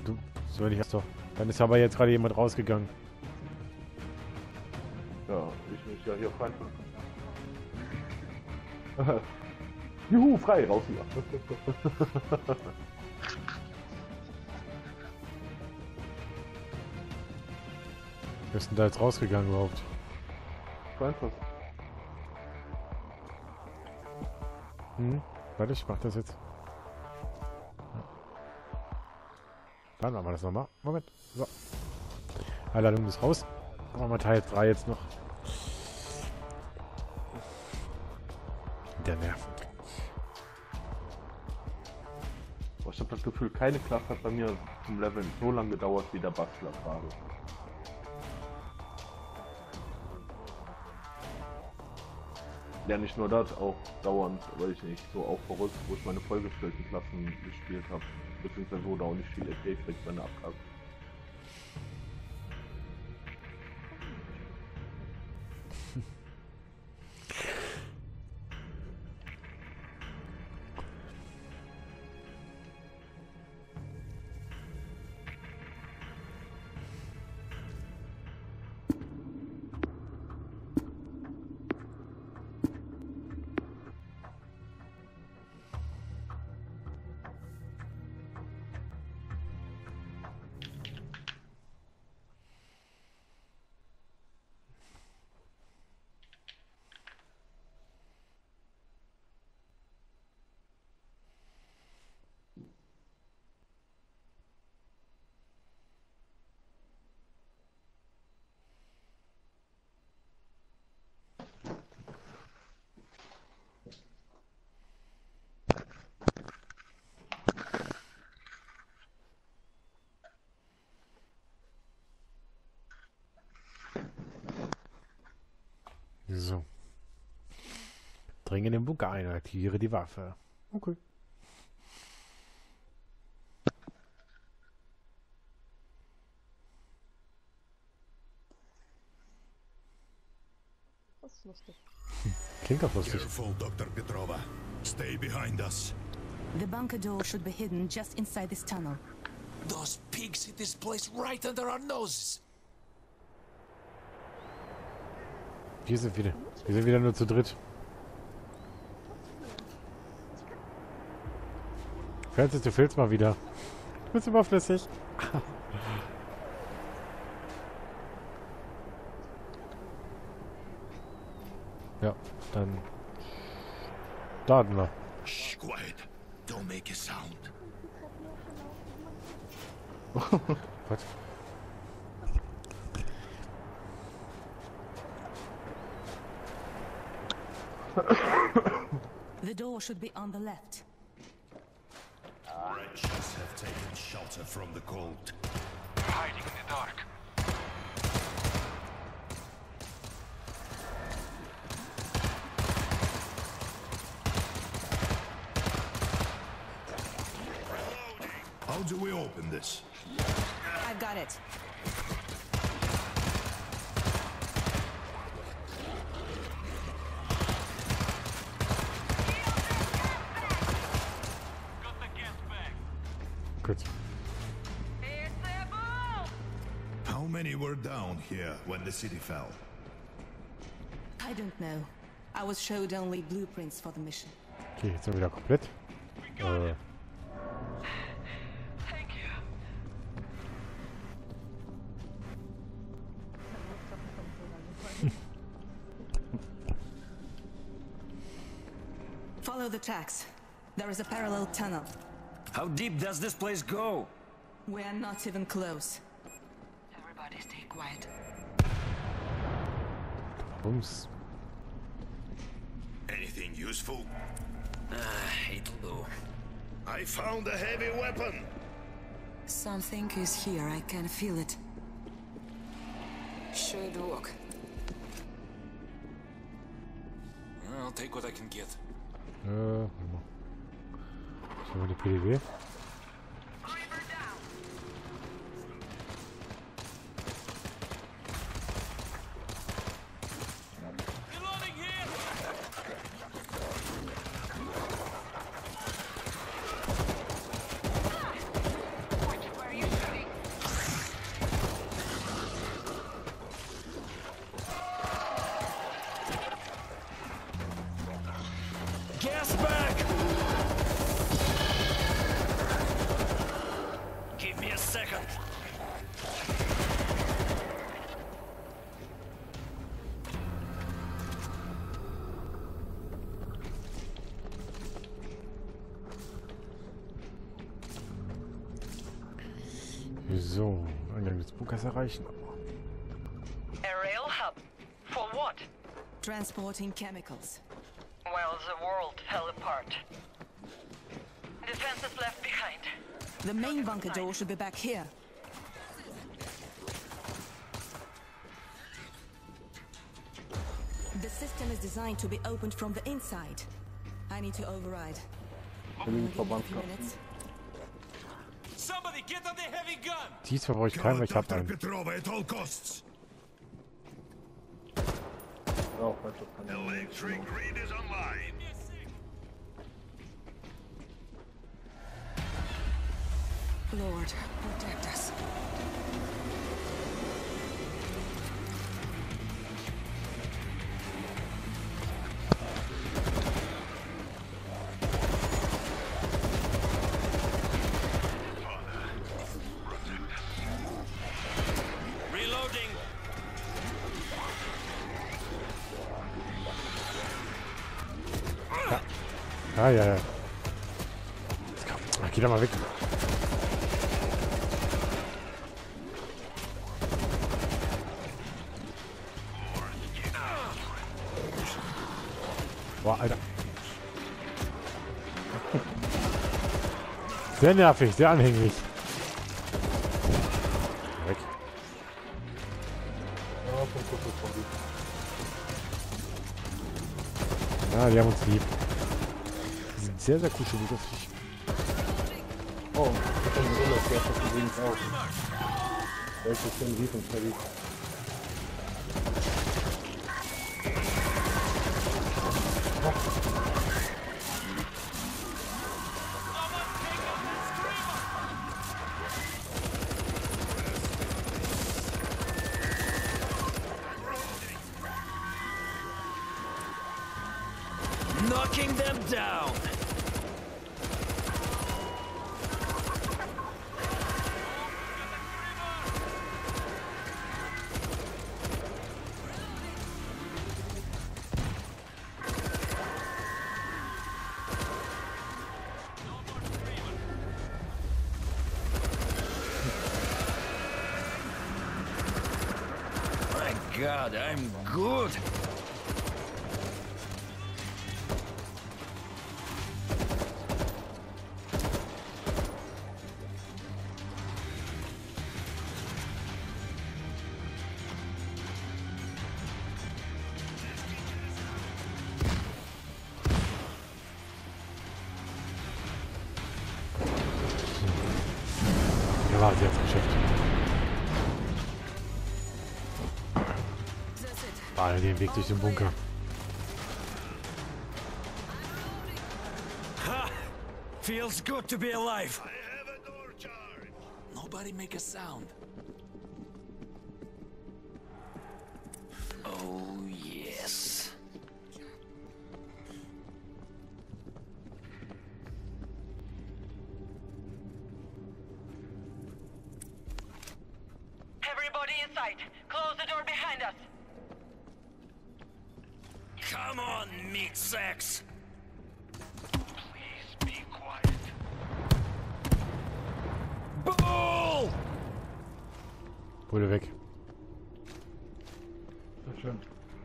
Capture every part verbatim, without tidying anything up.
du, so will ich das doch. Dann ist aber jetzt gerade jemand rausgegangen. Ja, ich mich ja hier frei. Juhu, frei, raus hier. Wer ist denn da jetzt rausgegangen überhaupt? Einfach. Hm, warte, ich mach das jetzt. Dann machen wir das nochmal. Moment. So. Einladung ist raus. Machen wir Teil drei jetzt noch. Der nervt. Boah, ich habe das Gefühl, keine Klasse hat bei mir zum Leveln so lange gedauert wie der Bastler gerade. Ja, nicht nur das, auch dauernd, weil ich nicht so auch verrückt, wo ich meine vollgestellten Klassen gespielt habe. Beziehungsweise wo da auch nicht viel E P kriegt, wenn er abkackt. So. Dringe in den Bunker ein und aktiviere die Waffe. Okay. Das ist lustig. Klingt doch lustig. Careful, Doctor Petrova. Stay behind us. The bunker door should be hidden just inside this tunnel. Those pigs hit this place right under our noses. Wir sind wieder. Wir sind wieder nur zu dritt. Francis, du fehlst mal wieder. Du bist überflüssig. Ja, dann starten wir. Shh, quiet. Don't make a sound. Was? The door should be on the left. Wretches have taken shelter from the cold. Hiding in the dark. How do we open this? I've got it. Gut. How many were down here when the city fell? I don't know. I was showed only blueprints for the mission. Okay, jetzt sind wir wieder komplett. Äh. Thank you. Follow the tracks. There is a parallel tunnel. How deep does this place go? We're not even close. Everybody stay quiet. Bums. Anything useful? Ah, it'll do. I found a heavy weapon. Something is here, I can feel it. Should work. I'll take what I can get. Äh, warte mal. Schauen wir die P D W. So, Eingang des Bunkers erreichen. A rail hub? For what? Transporting chemicals. Well, the world fell apart. Defenses left behind. The main bunker door should be back here. The system is designed to be opened from the inside. I need to override. Give me a few minutes. Somebody get on the heavy gun! Diesmal brauche ich keinen, weil ich habe einen. Petrova at all costs. Oh, falsch, das kann ich nicht. Electric grid is online. Lord, protect us. Reloading! Ja, ja, ja. Ach, geh da mal weg. Boah, Alter. Sehr nervig, sehr anhänglich. Weg. Ja, die haben uns lieb. Die sind sehr, sehr kuschelig auf dich. Oh, ich bin so, dass der das übrigens auch. Welches Intensiv und Verlieb. Knocking them down! My God, I'm good! Ja, war sie jetzt geschafft. War den Weg durch den Bunker. Ha! Feels good to be alive. I have a door charge. Nobody make a sound. Oh, yes. Everybody inside! Close the door behind us! Come on, meat sacks! Please be quiet. Bull! Wurde weg. Das schön.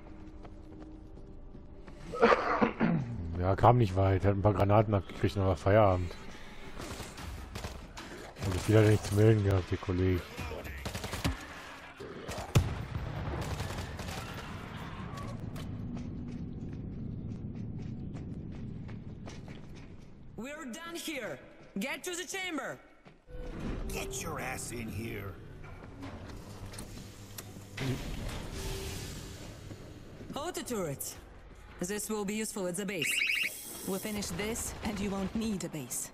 Ja, kam nicht weit. Hat ein paar Granaten abgekriegt, aber Feierabend. Und viel hat er nicht zu melden gehabt, der Kollege. We're done here. Get to the chamber. Get your ass in here. Auto turrets. This will be useful at the base. We'll finish this, and you won't need a base.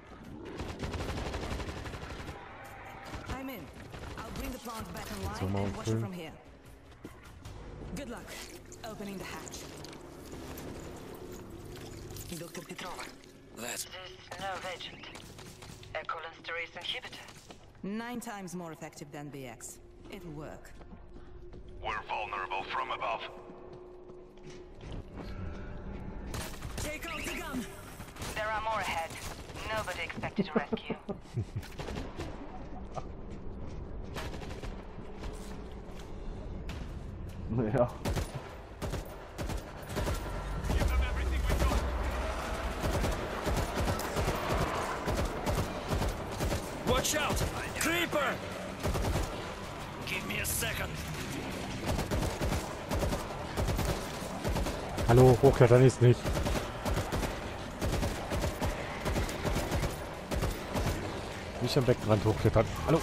I'm in. I'll bring the plant back online So, mal and watch it füllen. from here. Good luck opening the hatch. Doctor Petrova. That's This nerve agent. A cholinesterase inhibitor. Nine times more effective than B X. It'll work. We're vulnerable from above. Take out the gun. There are more ahead. Nobody expected to rescue. Naja. Watch out! Creeper! Give me a second. Hallo, hochklettern ist nicht. Nicht am Beckenrand hochklettern. Hallo.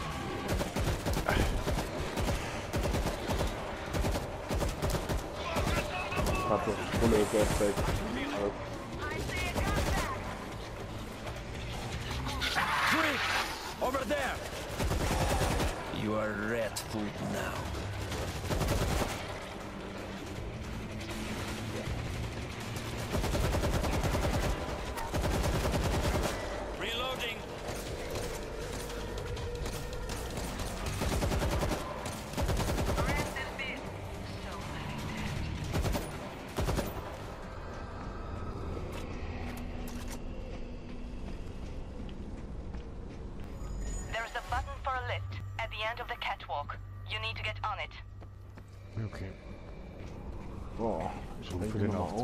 Karte. Ohne Gas-Bag. Creep! Over there! You are rat food now. Reloading! Rest in peace. So many dead. There's a button for a lift at the end of the catwalk. You need to get on it. Okay. Boah, ich So, denke für den mal Aufzug. auf.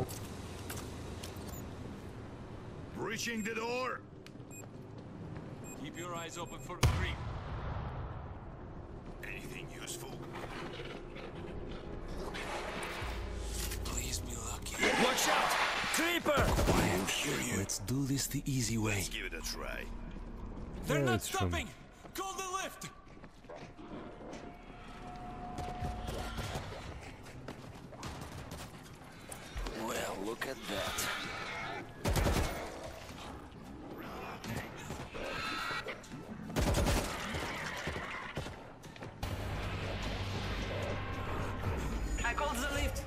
Breaching the door. Keep your eyes open for creep. Anything useful? Please be lucky. Watch out! Creeper! I am here. Let's do this the easy way. Let's give it a try. They're Yeah, not it's fun. stopping! Call the lift! Well, look at that. I called the lift.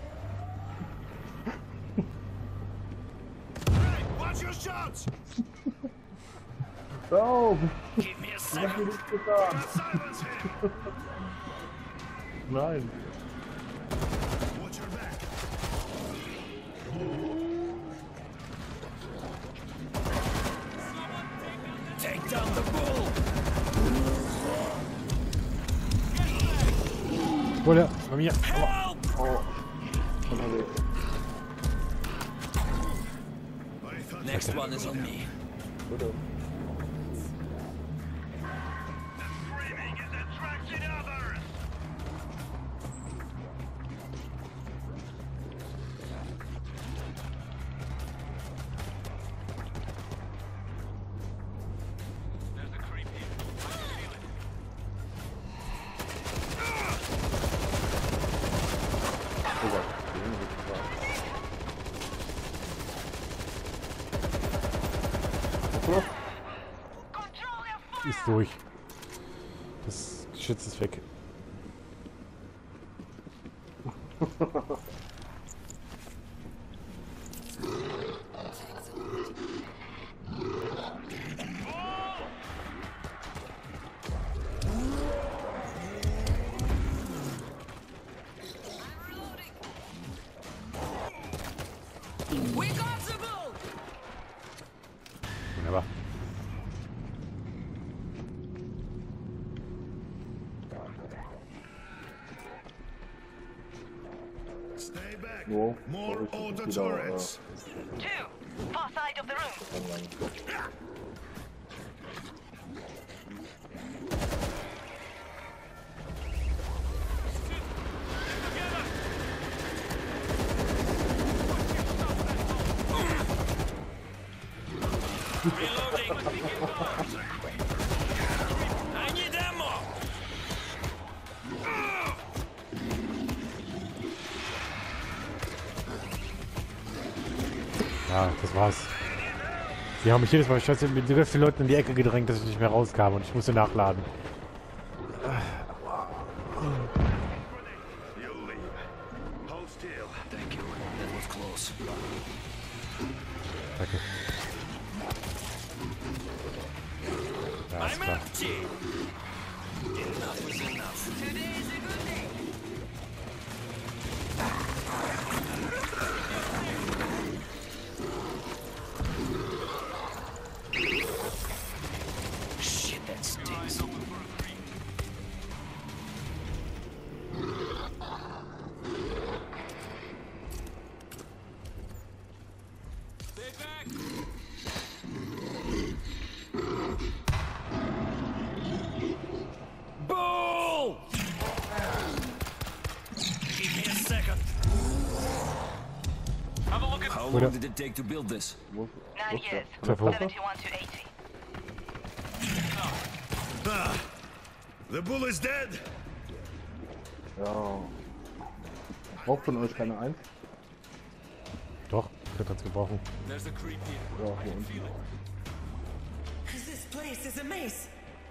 Hey, watch your shots! Oh, Give me a second. nichts getan. Silence him! Nein. Watch your back. Take down the bull! Wolle, bei mir. Help! Oh. Unterwegs. I thought Next one is on me. Bitte. screaming is attracting others. There's a creep here. Oh Gott, die Hände sind klar. So. Control your fire! Ist durch. Das Geschütz ist weg. We got the bull! Wunderbar. Stay back. Nur, More so richtig auto wieder, turrets. Two. Far side of the room. äh, online. Reloading! I need ammo! Ja, das war's. Die haben mich jedes Mal scheiße mit so vielen Leuten in die Ecke gedrängt, dass ich nicht mehr rauskam und ich musste nachladen. You leave. Hold still. Thank you. That was close. Danke. Ja, ist I'm klar. empty! Enough is enough. Today is a good day. Shit, that stinks. How Oder- long did it take to build this? Wo ist, wo Nine ist der? years. Von der Platte? seventy-one to eighty. Ah, the bull is dead. Ja. Braucht von euch keine Eins? Doch, ich kann es gebrauchen. There's a creep here. Ja, hier unten. This place is a maze.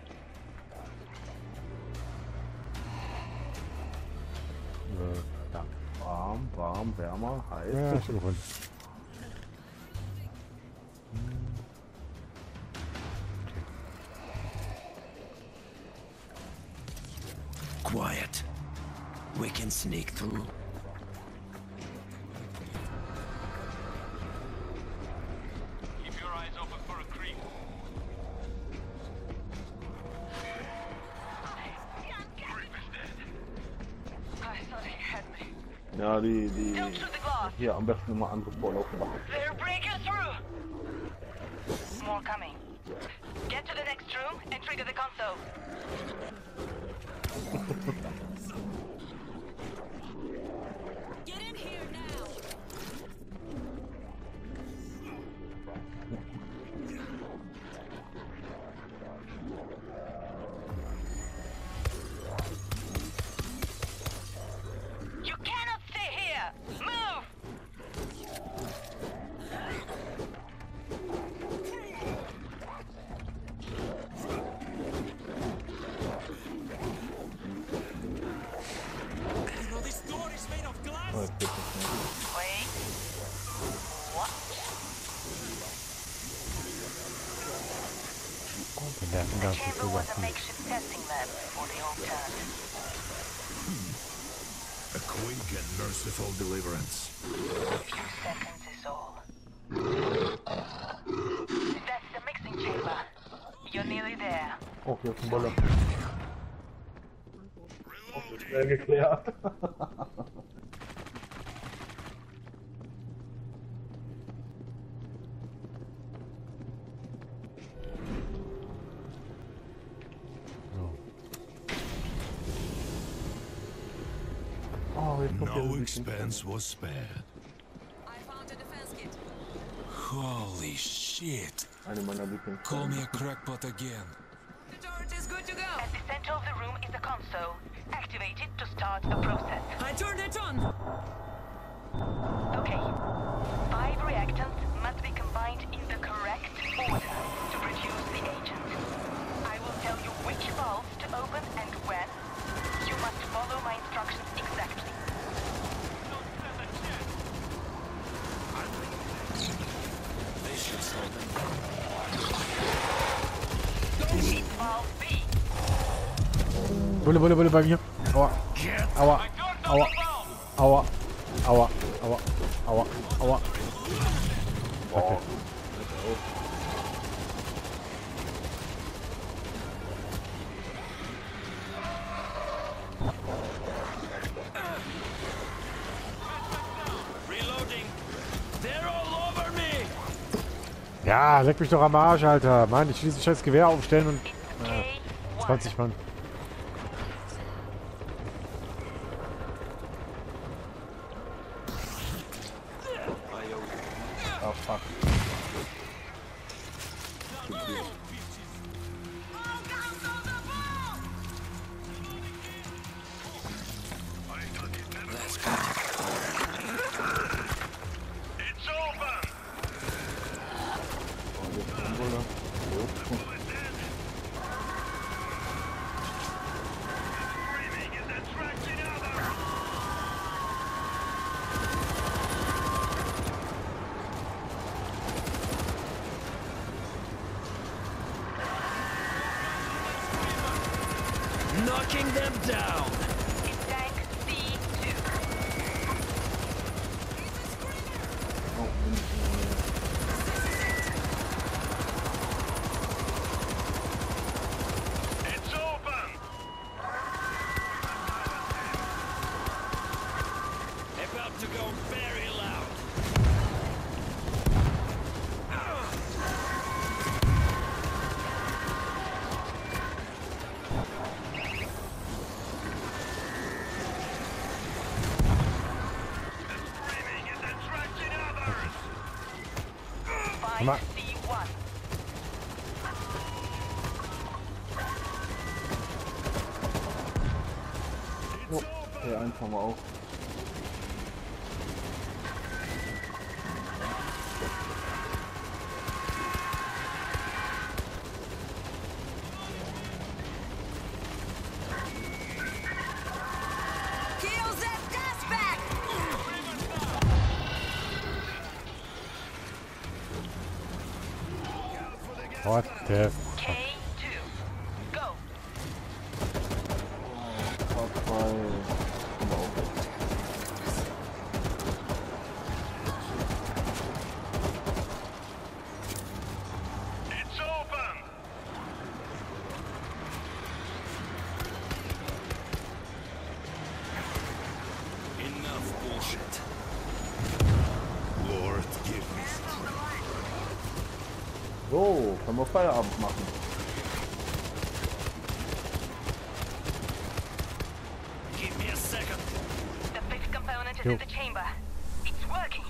Äh, ja. Warm, warm, wärmer, heiß. Ja, schon gefunden. Quiet. We can sneak through. Keep your eyes open for a creep. I thought he had me. Ja, die, die, Don't shoot the glass. hier am besten immer andere vorlaufen machen. They're breaking through. More coming. Get to the next room and trigger the console. Get in here now. You cannot stay here. Move. You know, this door is made of glass. Oh, jetzt geht's nicht mehr. Wait. What? Den nerven ganz Chamber viel was a Sachen. makeshift testing lab before they all turned. A quick and merciful deliverance. A few seconds is all. That's the mixing chamber. You're nearly there. Oh, hier ist ein Bolle. Oh, schnell geklärt. Oh, jetzt kommt No hier expense was spared. I found a defense kit. Holy shit. eine meiner Lieblings. Call me a crackpot again. The turret is good to go. At the center of the room is a console. Activate it to start a process. I turned it on. Okay. Five reactants must be combined in the correct order to produce the agent. I will tell you which valves to open and when. You must follow my instructions exactly. They should slow them. Valve B. Bulle, Bulle, Bulle bei mir. Aua. Aua. Aua. Aua. Aua. Aua. Aua. Aua. Okay. Reloading. They're all over me. Ja, leck mich doch am Arsch, Alter. Mann, ich will dieses scheiß Gewehr aufstellen und It's K one. zwanzig Mann. Ah, fuck. It's over. Oh, jetzt ist ein Bulle. Jo. Screaming is attracting others. Knocking them down. It's tank C two. It's open. About to go very loud. Screaming is attracting others. Find Mal. C one. Oh, T eins haben wir auch. Kill that gas back! What the fuck? K two. Go. K zwei haben wir auch. It's open! Enough bullshit. Lord, give me strength. So, können wir Feierabend machen. Give me a second. The fifth component is Yo. in the chamber. It's working.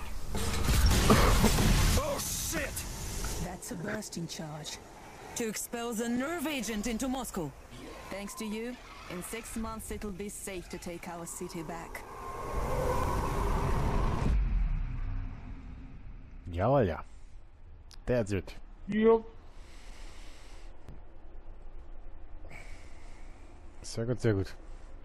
Oh shit! That's a bursting charge. To expel the nerve agent into Moscow. Thanks to you, in six months it'll be safe to take our city back. Jawohl, ja. That's it. Jupp. Sehr gut, sehr gut.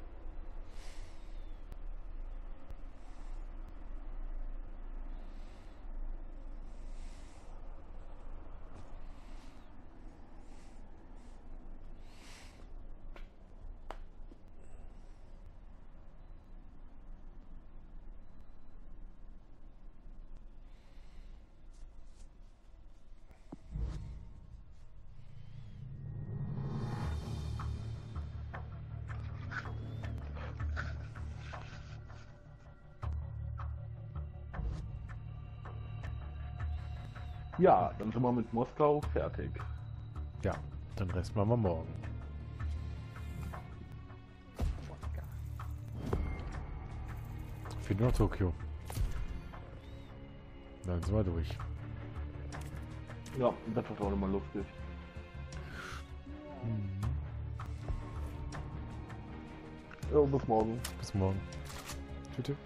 Ja, dann sind wir mit Moskau fertig. Ja, den Rest machen wir morgen. Fehlt nur noch Tokio. Dann sind wir durch. Ja, das wird auch immer lustig. Jo, bis morgen. Bis morgen. Tschüss.